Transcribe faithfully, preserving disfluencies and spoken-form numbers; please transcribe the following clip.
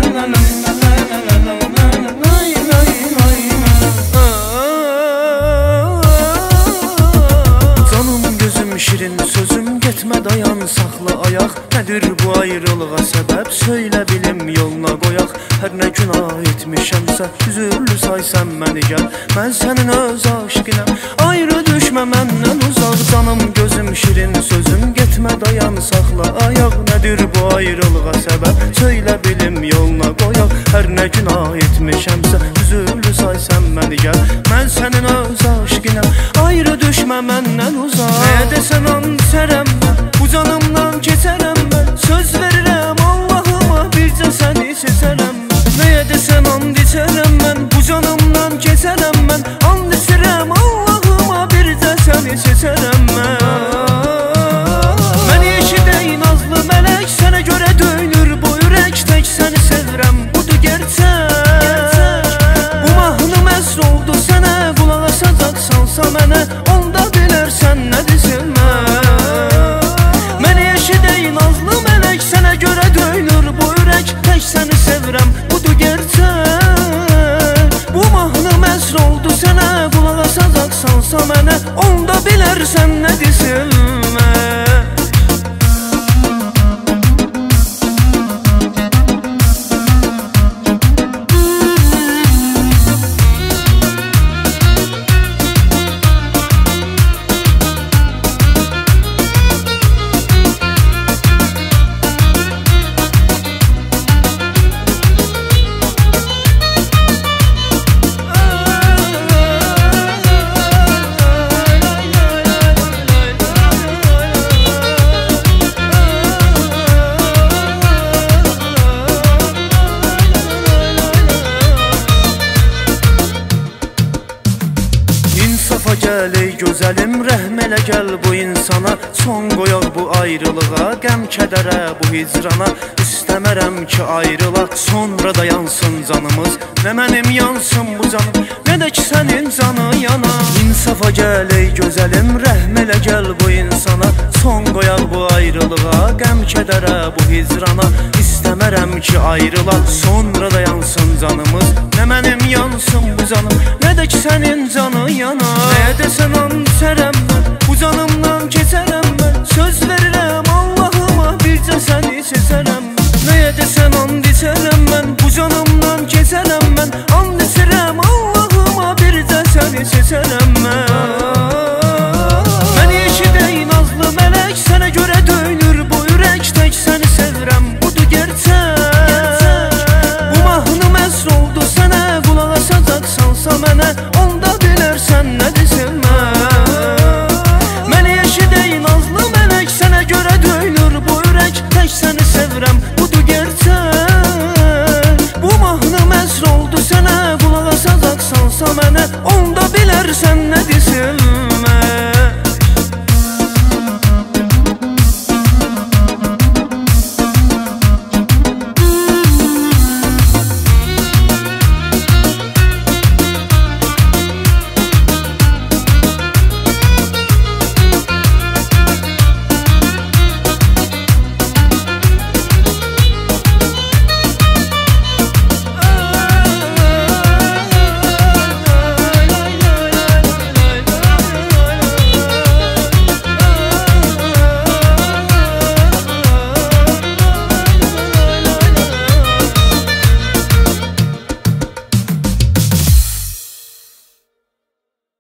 Şirin sözüm getmə dayan saxla ayaq. Nədir bu ayrılığa səbəb söylə bilim yoluna qoyaq. Hər nə günah etmişəmsə üzürlü say sən məni gəl. Mən sənin öz aşqinəm, ayrı düşmə məndən uzaq. Canım gözüm şirin sözüm getmə dayan saxla ayaq. Nədir bu ayrılığa səbəb söylə bilim yoluna qoyaq. Hər nə günah etmişəmsə üzürlü say sən məni gəl. Mən sənin öz aşqinəm, ayrı düşmə məndən uzaq. Nə desən an içərəm mən, bu canımdan keçərəm mən. Söz verirəm Allahıma bircə səni seçərəm mən. Nəyə desən and içərəm mən, bu canımdan keçərəm mən. And içirəm Allahıma bircə səni seçərəm mən. Məni eşidəy nazlı mələk, sənə görə döyünür bu ürək. Tək səni sevirəm, budur gerçək. Bu mahnı məsr oldu sənə, qulaq asacaqsansa mənə, onda bilərsən nədir sevmək. Məni eşidəy nazlı mələk, sənə görə döyünür bu ürək. Tək səni sevirəm, budur gerçək. Bu mahnı məsr oldu sənə, qulaq asacaqsansa mənə, onda bilərsən nədir sevmək. Gəl ey gözəlim, rəhm elə gəl bu insana. Son qoyaq bu ayrılığa, qəm kədərə, bu hicrana. İstəmərəm ki ayrılaq, sonra da yansın canımız. Nə mənim yansın bu canım, nə də ki sənin canı yana. İnsafa gəl ey gözəlim, rəhm elə gəl bu insana. Son qoyaq bu ayrılığa, qəm kədərə, bu hicrana. İstəmərəm ki ayrılaq, sonra da yansın canımız. Nə mənim yansın bu canım, nə də ki sənin canı yana. Nəyə desən and içərəm mən, bu canımdan keçərəm mən. Söz verirəm Allahıma bircə səni seçərəm mən. Nəyə desən